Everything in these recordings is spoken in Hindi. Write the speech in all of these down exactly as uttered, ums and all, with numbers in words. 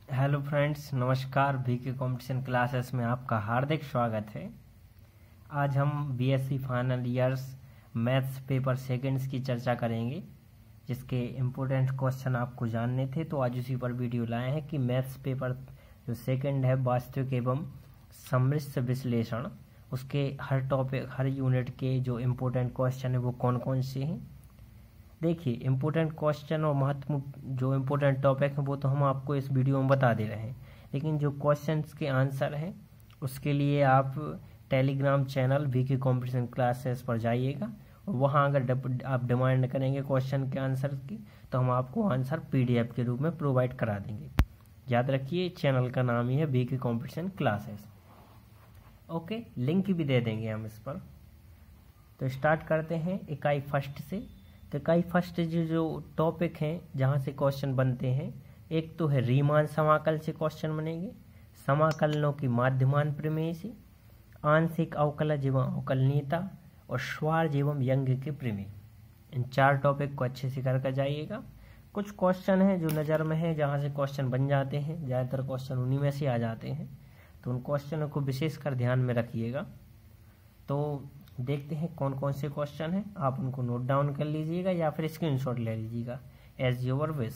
हेलो फ्रेंड्स, नमस्कार। बीके कंपटीशन क्लासेस में आपका हार्दिक स्वागत है। आज हम BSc final years maths paper seconds की चर्चा करेंगे, जिसके इम्पोर्टेंट क्वेश्चन आपको जानने थे। तो आज उसी पर वीडियो लाए हैं कि मैथ्स पेपर जो सेकंड है वास्तविक एवं सम्मिश्र विश्लेषण, उसके हर टॉपिक हर यूनिट के जो इम्पोर्टेंट क्वेश्चन है वो कौन कौन से हैं। देखिए, इम्पोर्टेंट क्वेश्चन और महत्वपूर्ण जो इम्पोर्टेंट टॉपिक है वो तो हम आपको इस वीडियो में बता दे रहे हैं, लेकिन जो क्वेश्चंस के आंसर हैं उसके लिए आप Telegram channel BK competition classes पर जाइएगा और वहाँ अगर आप डिमांड करेंगे क्वेश्चन के आंसर की तो हम आपको आंसर पीडीएफ के रूप में प्रोवाइड करा देंगे। याद रखिए, चैनल का नाम ही है BK competition classes. Okay, link भी दे देंगे हम इस पर। तो स्टार्ट करते हैं इकाई फर्स्ट से। तो इकाई फर्स्ट जो जो टॉपिक हैं जहाँ से क्वेश्चन बनते हैं, एक तो है रीमान समाकल से क्वेश्चन बनेंगे, समाकलनों की माध्यमान प्रमेय से, आंशिक अवकलज एवं अवकलनीयता और श्वार्ज एवं यंग के प्रमेय। इन चार टॉपिक को अच्छे से करके जाइएगा। कुछ क्वेश्चन हैं जो नज़र में है जहाँ से क्वेश्चन बन जाते हैं, ज़्यादातर क्वेश्चन उन्हीं में से आ जाते हैं, तो उन क्वेश्चनों को विशेषकर ध्यान में रखिएगा। तो देखते हैं कौन कौन से क्वेश्चन हैं, आप उनको नोट डाउन कर लीजिएगा या फिर स्क्रीनशॉट ले लीजिएगा, एज योर विश।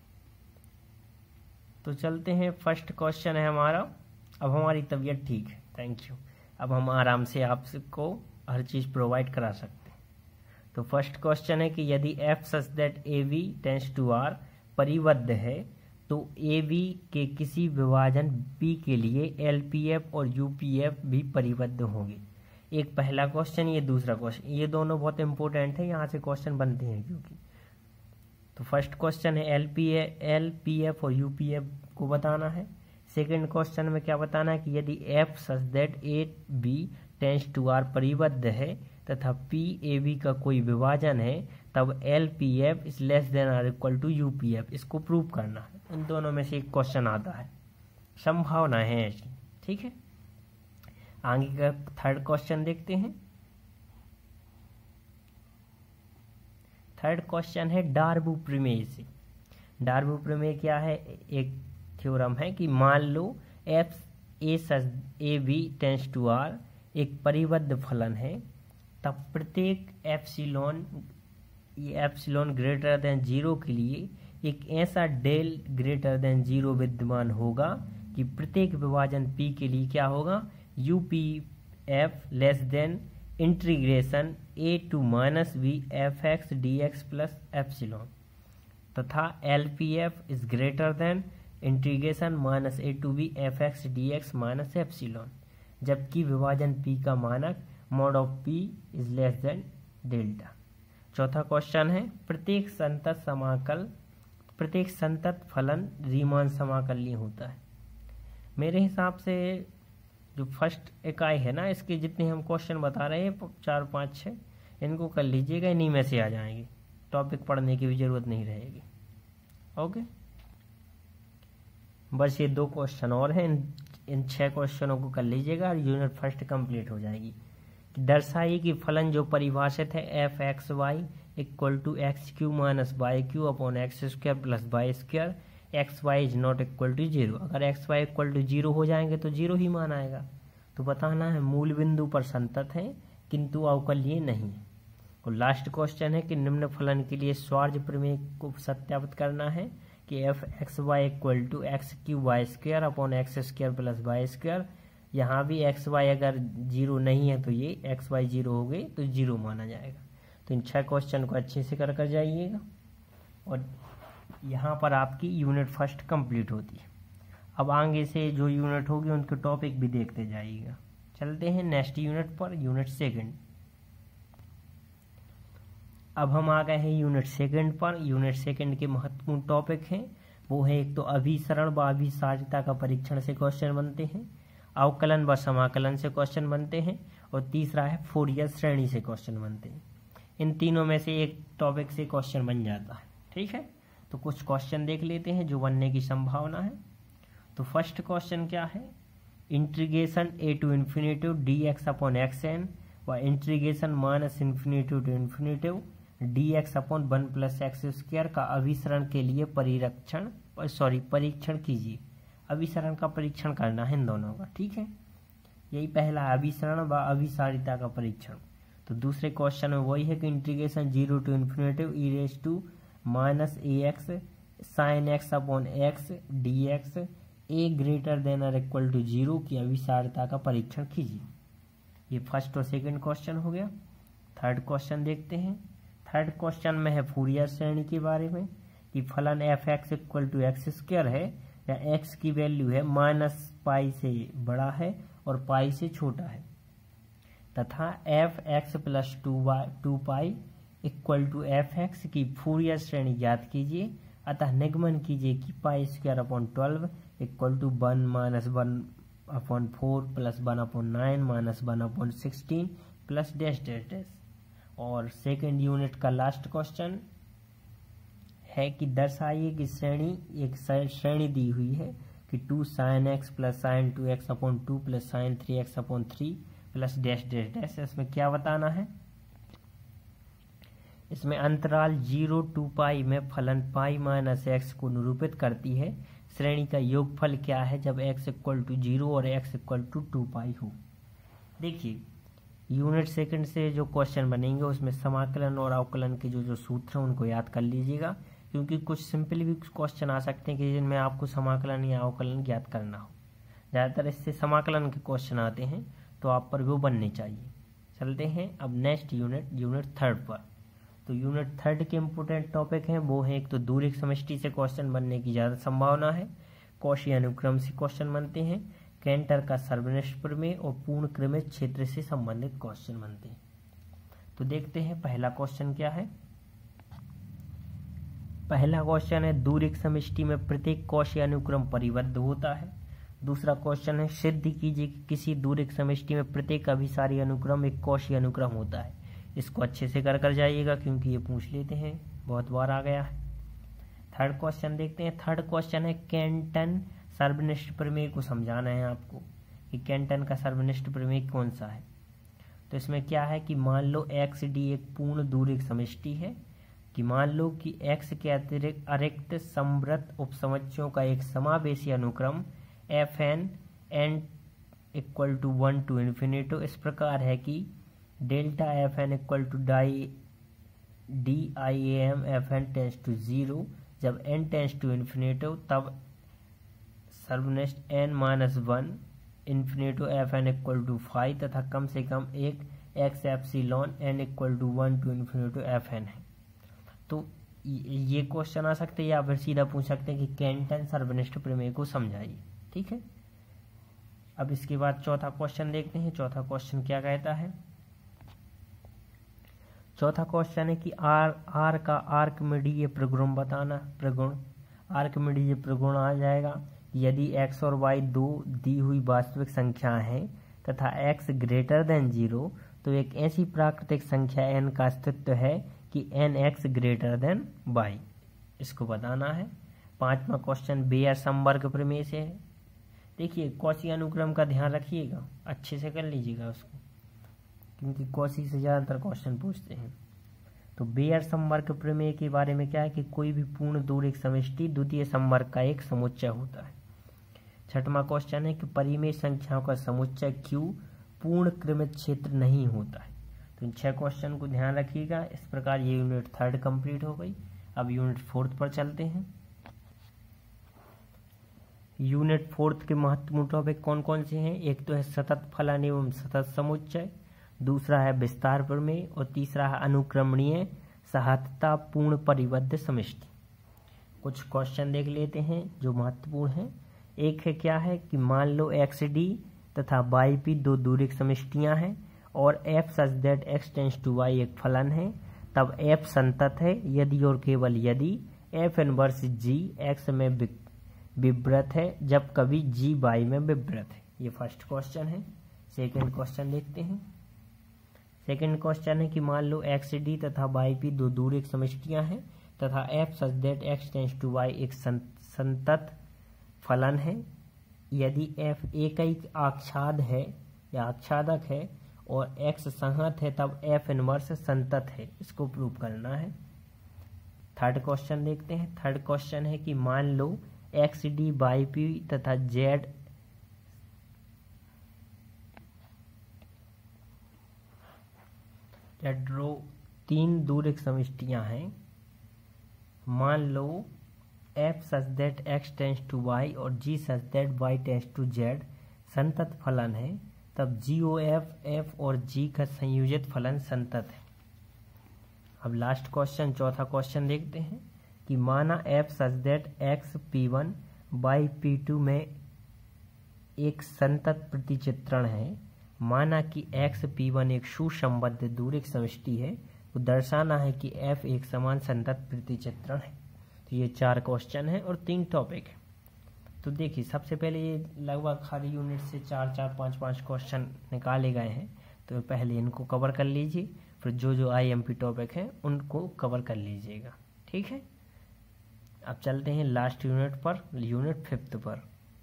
तो चलते हैं, फर्स्ट क्वेश्चन है हमारा। अब हमारी तबीयत ठीक है, थैंक यू। अब हम आराम से आपको हर चीज़ प्रोवाइड करा सकते हैं। तो फर्स्ट क्वेश्चन है कि यदि f such that a b tends to R परिबद्ध है तो ए वी के किसी विभाजन बी के लिए एल पी एफ और यू पी एफ भी परिबद्ध होंगे। एक पहला क्वेश्चन, ये दूसरा क्वेश्चन, ये दोनों बहुत इंपॉर्टेंट है, यहाँ से क्वेश्चन बनते हैं क्योंकि। तो फर्स्ट क्वेश्चन है L P L P F और यू पी एफ को बताना है। सेकंड क्वेश्चन में क्या बताना है कि यदि f such that a b tends to R परिबद्ध है तथा पी ए बी का कोई विभाजन है तब L P F is less than or equal to U P F. इसको प्रूव करना है। इन दोनों में से एक क्वेश्चन आता है, संभावना है ऐसी, ठीक है। आगे का थर्ड क्वेश्चन देखते हैं। थर्ड क्वेश्चन है डार्बू प्रमेय से। डार्बू प्रमेय क्या है? एक थ्योरम है कि मान लो f a such a b tends to R एक परिबद्ध फलन है, तब प्रत्येक epsilon epsilon greater than zero के लिए एक ऐसा डेल ग्रेटर देन जीरो विद्यमान होगा कि प्रत्येक विभाजन पी के लिए क्या होगा, U P F less than integration a to minus b f x d x plus epsilon, तथा L P F is greater than integration minus a to b f x d x minus epsilon, जबकि विभाजन पी का मानक mod of P is less than delta. चौथा क्वेश्चन है प्रत्येक संतत समाकल प्रत्येक संतत फलन रीमान समाकलनीय होता है। मेरे हिसाब से जो फर्स्ट इकाई है ना, इसके जितने हम क्वेश्चन बता रहे हैं चार पाँच छः, इनको कर लीजिएगा, इन्हीं में से आ जाएंगे, टॉपिक पढ़ने की भी जरूरत नहीं रहेगी। ओके, बस ये दो क्वेश्चन और हैं, इन इन छः क्वेश्चनों को कर लीजिएगा और यूनिट फर्स्ट कंप्लीट हो जाएगी। दर्शाइए कि फलन जो परिभाषित है f x y equal to x cube minus y cube upon x square plus y square x y is not equal to zero. अगर x y equal to zero हो जाएंगे तो जीरो ही मान आएगा। तो बताना है मूल बिंदु पर संतत है किंतु अवकलनीय नहीं है। और लास्ट क्वेश्चन है कि निम्न फलन के लिए श्वार्ज प्रमेय को सत्यापित करना है कि f x y equal to x cube y square upon x square plus y square. यहाँ भी एक्स वाई अगर जीरो नहीं है तो ये एक्स वाई जीरो हो गई तो जीरो माना जाएगा। तो इन छह क्वेश्चन को अच्छे से कर कर जाइएगा और यहाँ पर आपकी यूनिट फर्स्ट कंप्लीट होती है। अब आगे से जो यूनिट होगी उनके टॉपिक भी देखते जाइएगा। चलते हैं नेक्स्ट यूनिट पर, यूनिट सेकंड। अब हम आ गए हैं यूनिट सेकंड पर। यूनिट सेकंड के महत्वपूर्ण टॉपिक हैं वो है, एक तो अभिसरण व अभिसारिता का परीक्षण से क्वेश्चन बनते हैं, अवकलन व समाकलन से क्वेश्चन बनते हैं, और तीसरा है फोरियर श्रेणी से क्वेश्चन बनते हैं। इन तीनों में से एक टॉपिक से क्वेश्चन बन जाता है, ठीक है। तो कुछ क्वेश्चन देख लेते हैं जो बनने की संभावना है। तो फर्स्ट क्वेश्चन क्या है, integration a to infinitive d x upon x n व integration minus infinitive to infinitive d x upon one plus x square का अभिसरण के लिए परिरक्षण सॉरी परीक्षण कीजिए। अभिसरण का परीक्षण करना है इन दोनों का, ठीक है। यही पहला है, अभिसरण व अभिसारिता का परीक्षण। तो दूसरे क्वेश्चन में वही है कि integration zero to infinitive e raise to minus a x sine x upon x d x a greater than और इक्वल टू जीरो की अभिसारिता का परीक्षण कीजिए। ये फर्स्ट और सेकंड क्वेश्चन हो गया। थर्ड क्वेश्चन देखते हैं। थर्ड क्वेश्चन में है फूरियर श्रेणी के बारे में कि फलन f x equal to x square है या एक्स की वैल्यू है माइनस पाई से बड़ा है और पाई से छोटा है, तथा f x plus two y two pi equal to f x की फूरियर श्रेणी ज्ञात कीजिए। अतः निगमन कीजिए कि pi square upon twelve equal to one minus one upon four plus one upon nine minus one upon sixteen plus dash dash dash. और सेकेंड यूनिट का लास्ट क्वेश्चन है कि दर्शाइए कि श्रेणी एक श्रेणी दी हुई है कि two sine x plus sine two x upon two plus sine three x upon three plus dash dash dash. इसमें क्या बताना है? इसमें अंतराल जीरो टू पाई में फलन पाई माइनस एक्स को निरूपित करती है। श्रेणी का योगफल क्या है जब एक्स इक्वल टू जीरो और x equal to two pi हो। देखिए यूनिट सेकंड से जो क्वेश्चन बनेंगे उसमें समाकलन और अवकलन के जो जो सूत्र हैं उनको याद कर लीजिएगा, क्योंकि कुछ सिंपल भी क्वेश्चन आ सकते हैं कि जिनमें आपको समाकलन या अवकलन ज्ञात करना हो। ज़्यादातर इससे समाकलन के क्वेश्चन आते हैं तो आप पर वो बनने चाहिए। चलते हैं अब नेक्स्ट यूनिट यूनिट थर्ड पर। तो यूनिट थर्ड के इम्पोर्टेंट टॉपिक हैं वो हैं, एक तो दूरिक समष्टि से क्वेश्चन बनने की ज़्यादा संभावना है, कौशी अनुक्रम से क्वेश्चन बनते हैं, कैंटर का सर्वनिष्ठ प्रमेय और पूर्ण क्रमित क्षेत्र से संबंधित क्वेश्चन बनते हैं। तो देखते हैं पहला क्वेश्चन क्या है। पहला क्वेश्चन है दूरिक समष्टि में प्रत्येक कौशी अनुक्रम परिबद्ध होता है। दूसरा क्वेश्चन है सिद्ध कीजिए कि किसी दूरिक समष्टि में प्रत्येक अभिसारी अनुक्रम एक कौशी अनुक्रम होता है। इसको अच्छे से कर कर जाइएगा क्योंकि ये पूछ लेते हैं, बहुत बार आ गया है। थर्ड क्वेश्चन देखते हैं। थर्ड क्वेश्चन है कैंटन सर्वनिष्ठ प्रमेय को समझाना है आपको कि कैंटन का सर्वनिष्ठ प्रमेय कौन सा है। तो इसमें क्या है कि मान लो एक्स डी एक पूर्ण दूरिक समष्टि है, कि मान लो कि एक्स के अतिरिक्त अरिक्त समवृत्त उपसमुच्चयों का एक समावेशी अनुक्रम f n n equal to one to infinity इस प्रकार है कि delta f n equal to डाई d i a m f n tends to zero. जब एन टेंस टू इन्फिनिटो तब सर्वनिष्ठ n minus one infinity f n equal to five तथा कम से कम एक x epsilon n equal to one to infinity f n है। तो ये क्वेश्चन आ सकते हैं या फिर सीधा पूछ सकते हैं कि कैंटन सर्वनिष्ठ प्रमेय को समझाइए, ठीक है। अब इसके बाद चौथा क्वेश्चन देखते हैं। चौथा क्वेश्चन क्या कहता है। चौथा क्वेश्चन है कि आर आर का आर्कमिडीय प्रगुण बताना। प्रगुण आर्कमिडीय प्रगुण आ जाएगा यदि x और y दो दी हुई वास्तविक संख्या हैं तथा x ग्रेटर देन जीरो तो एक ऐसी प्राकृतिक संख्या n का अस्तित्व है कि n x greater than y। इसको बताना है। पांचवा क्वेश्चन बेयर समवर्ग प्रमेय से है। देखिए कौशी अनुक्रम का ध्यान रखिएगा, अच्छे से कर लीजिएगा उसको, क्योंकि कौशी से ज़्यादातर क्वेश्चन पूछते हैं। तो बेयर समवर्ग प्रमेय के बारे में क्या है कि कोई भी पूर्ण दूरिक समष्टि द्वितीय समवर्ग का एक समुच्चय होता है। छठवां क्वेश्चन है कि परिमेय संख्याओं का समुच्चय Q पूर्ण क्रमित क्षेत्र नहीं होता है। तो इन छह क्वेश्चन को ध्यान रखिएगा। इस प्रकार ये यूनिट थर्ड कंप्लीट हो गई। अब यूनिट फोर्थ पर चलते हैं। यूनिट फोर्थ के महत्वपूर्ण टॉपिक कौन कौन से हैं? एक तो है सतत फलन एवं सतत समुच्चय, दूसरा है विस्तार प्रमेय और तीसरा है अनुक्रमणीय सहायता पूर्ण परिबद्ध समष्टि। कुछ क्वेश्चन देख लेते हैं जो महत्वपूर्ण हैं। एक है क्या है कि मान लो एक्स डी तथा वाई पी दो दूरिक समष्टियां हैं और f such that x tends to y एक फलन है, तब एफ संतत है यदि और केवल यदि एफ इनवर्स जी एक्स में विवृत है जब कभी जी वाई में विवृत है। ये फर्स्ट क्वेश्चन है। सेकंड क्वेश्चन देखते हैं। सेकंड क्वेश्चन है कि मान लो एक्स डी तथा वाई पी दो दूरिक समष्टियां हैं तथा f such that x tends to y एक संतत फलन है यदि एफ एक ही आच्छाद है या आच्छादक है और एक्स संहत है तब एफ इनवर्स संतत है। इसको प्रूव करना है। थर्ड क्वेश्चन देखते हैं। थर्ड क्वेश्चन है कि मान लो एक्स डी बाई पी तथा जेड जेड रो तीन दूरक समष्टियां हैं। मान लो f such that x tends to y और g such that y tends to z संतत फलन है, तब जी ओ एफ f और g का संयोजित फलन संतत है। अब लास्ट क्वेश्चन, चौथा क्वेश्चन देखते हैं कि माना f such that x p one by p two में एक संतत प्रतिचित्रण है। माना कि x पी वन एक सुसंबद्ध दूरक समष्टि है, तो दर्शाना है कि f एक समान संतत प्रतिचित्रण है। तो ये चार क्वेश्चन है और तीन टॉपिक है। तो देखिए, सबसे पहले ये लगभग खाली यूनिट से चार चार पाँच पाँच क्वेश्चन निकाले गए हैं, तो पहले इनको कवर कर लीजिए, फिर जो जो आई एम पी टॉपिक हैं उनको कवर कर लीजिएगा, ठीक है। अब चलते हैं लास्ट यूनिट पर, यूनिट फिफ्थ पर।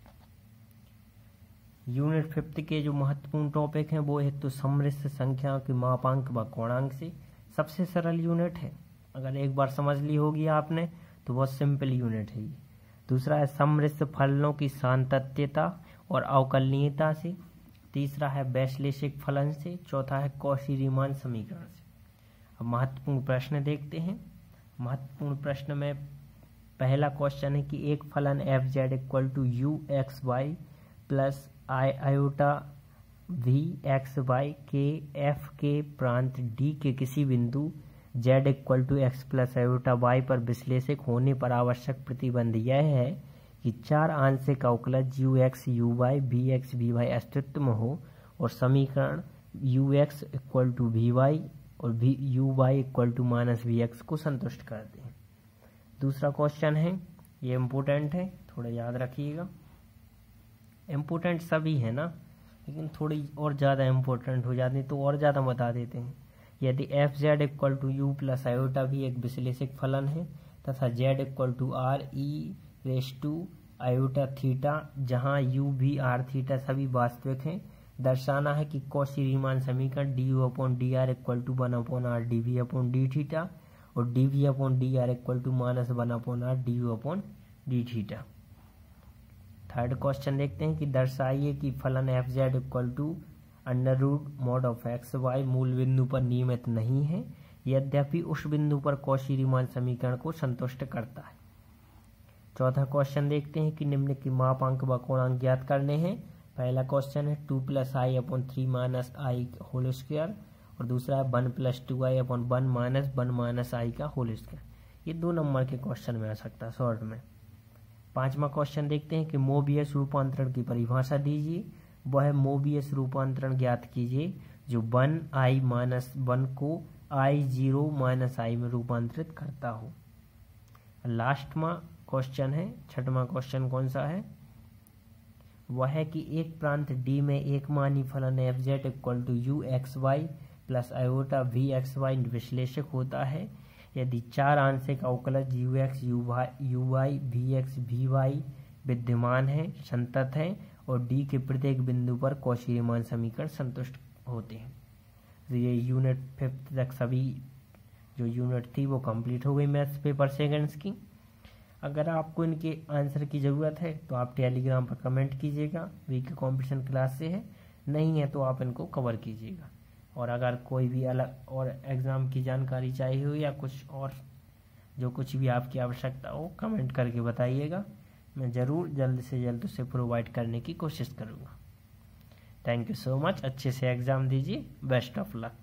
यूनिट फिफ्थ के जो महत्वपूर्ण टॉपिक हैं वो एक तो सम्मिश्र संख्याओं के मापांक व कोणांक से, सबसे सरल यूनिट है, अगर एक बार समझ ली होगी आपने तो बहुत सिंपल यूनिट है ये। दूसरा है सम्मिश्र फलनों की सातत्यता और अवकलनीयता से। तीसरा है वैश्लेषिक फलन से। चौथा है कौशी-रीमान समीकरण से। अब महत्वपूर्ण प्रश्न देखते हैं। महत्वपूर्ण प्रश्न में पहला क्वेश्चन है कि एक फलन f z equal to u x y plus i iota v x y के एफ के प्रांत डी के किसी बिंदु z equal to x plus iota y पर विश्लेषक होने पर आवश्यक प्रतिबंध यह है कि चार आंशिक अवकलज u x u y v x v y अस्तित्व में हो और समीकरण u x equal to v y और v u y equal to minus v x को संतुष्ट करते हैं। दूसरा क्वेश्चन है, ये इम्पोर्टेंट है, थोड़ा याद रखिएगा। इम्पोर्टेंट सभी है ना, लेकिन थोड़ी और ज़्यादा इम्पोर्टेंट हो जाती है तो और ज़्यादा बता देते हैं। यदि f z equal to u plus iota v एक विश्लेषक फलन है तथा z equal to r e raise to iota theta, जहाँ यू भी आर थीटा सभी वास्तविक हैं, दर्शाना है कि कौशी-रीमान समीकरण d u upon d r equal to one upon r d v upon d theta और d v upon d r equal to minus one upon r d u upon d theta. Third question देखते हैं कि दर्शाइए कि फलन f z equal to under root mod of x y मूल बिंदु पर नियमित नहीं है, यद्यपि उस बिंदु पर कौशी-रीमान समीकरण को संतुष्ट करता है। चौथा क्वेश्चन देखते हैं कि निम्न के मापांक व कोणांक ज्ञात करने हैं। पहला क्वेश्चन है two plus i upon three minus i whole square और दूसरा है one plus two i upon one minus one minus i का होल स्क्वायर। ये दो नंबर के क्वेश्चन में आ सकता है शॉर्ट में। पांचवा क्वेश्चन देखते हैं कि मोबियस रूपांतरण की परिभाषा दीजिए। वह मोबियस रूपांतरण ज्ञात कीजिए जो वन आई माइनस वन को आई जीरो माइनस आई में रूपांतरित करता हो। लास्ट में क्वेश्चन है, छठवां क्वेश्चन कौन सा है, वह है कि एक प्रांत डी में एक मानी फलन f z equal to u x y plus iota v x y विश्लेषक होता है यदि चार आंशिक अवकलज u x u y u y v x v y विद्यमान है, संतत है और डी के प्रत्येक बिंदु पर कौशी-रीमान समीकरण संतुष्ट होते हैं। तो ये यूनिट फिफ्थ तक सभी जो यूनिट थी वो कंप्लीट हो गई मैथ्स पेपर सेकंड्स की। अगर आपको इनके आंसर की ज़रूरत है तो आप टेलीग्राम पर कमेंट कीजिएगा, वीके कंपटीशन क्लास से है, नहीं है तो आप इनको कवर कीजिएगा। और अगर कोई भी अलग और एग्ज़ाम की जानकारी चाहिए हो या कुछ और जो कुछ भी आपकी आवश्यकता हो कमेंट करके बताइएगा, मैं ज़रूर जल्द से जल्द उसे प्रोवाइड करने की कोशिश करूँगा। थैंक यू सो मच, अच्छे से एग्ज़ाम दीजिए, बेस्ट ऑफ लक।